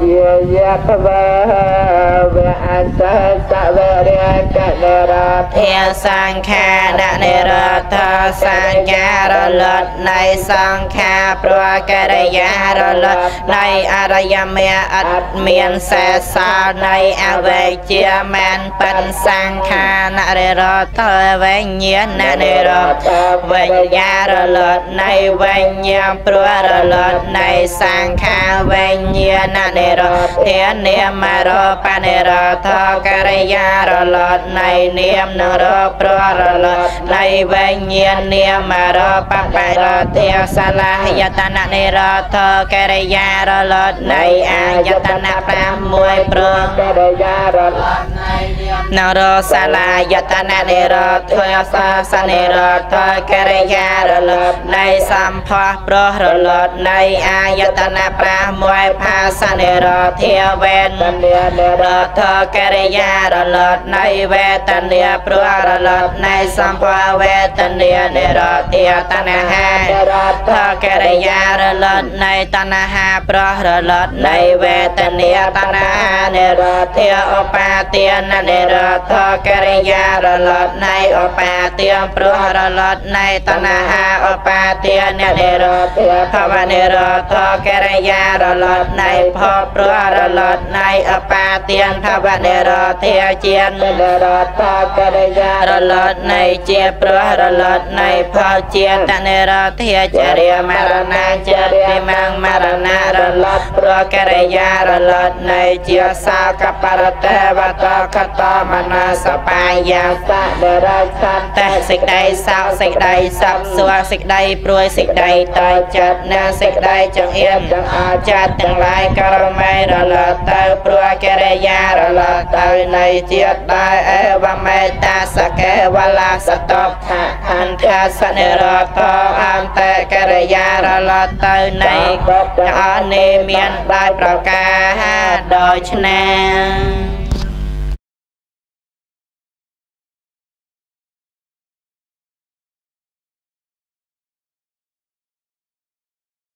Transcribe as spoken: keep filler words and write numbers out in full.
យាយតវេវៈអន្តសវរិយកនិរោធាសង្ខារនិរោធសញ្ញរលត់នៃសង្ខារព្រោះកិរិយារលត់នៃអរិយមេអត់មានសេសល់នៃអវេជ្ជាមានបិណ្ឌសង្ខារនិរោធវិញ្ញាណនិរោធវិញ្ញារលត់នៃវិញ្ញាណព្រោះរលត់នៃសង្ខារវិញ្ញាណនិរោធធានាមរោបនិរោធកិរិយារលត់នៃនាមនរោព្រោះរលត់នៃវិញ្ញាណនាមរោបបិរោធាសលាយតននិរោធកិរិយារលត់នៃអាយតនប្រាំមួយព្រោះកិរិយារលត់នរោសាលាយតននិរោធសាសនិរោធកិរិយារលត់នៃសម្ផស្សព្រោះរលត់នៃអាយតនប្រាំមួយផាសនិរោធាវេទនានិរោធកិរិយារលត់នៃវេទនាព្រោះរលត់នៃសម្ផស្សវេទនានិរោធាតណ្ហានិរោធកិរិយារលត់នៃតណ្ហាព្រោះរលត់នៃវេទនាតណ្ហានិរោធាឧបាទាននិរោធកិរិយារលត់នៃឧបាទានព្រោះរលត់នៃតណ្ហាឧបាទាននិរោធាភវនិរោធកិរិយារលត់នៃភពព្រោះរលត់នៃឧបាទានភវនិរោធាជានិរោធកិរិយារលត់នៃជាព្រោះរលត់នៃផលជាតនិរោធាចរិយាមរណាចរិមងមរណារលត់ព្រោះកិរិយារលត់នៃជាសាកបរតេវតកតមនោសបាយសដរាសន្តសេចក្តីសោសេចក្តីសព្វសួរសេចក្តីព្រួយសេចក្តីតើចិត្តណាសេចក្តីចង្អៀមទាំងអចិត្តទាំងឡាយករមេរលត់ទៅព្រោះកិរិយារលត់ទៅនៃជាតិដែរអេវមេតាសកេវលាសតបថាអន្តសនិរោធអន្តកិរិយារលត់ទៅនៃទាំងអស់នេះមានដោយប្រការដូច្នេះ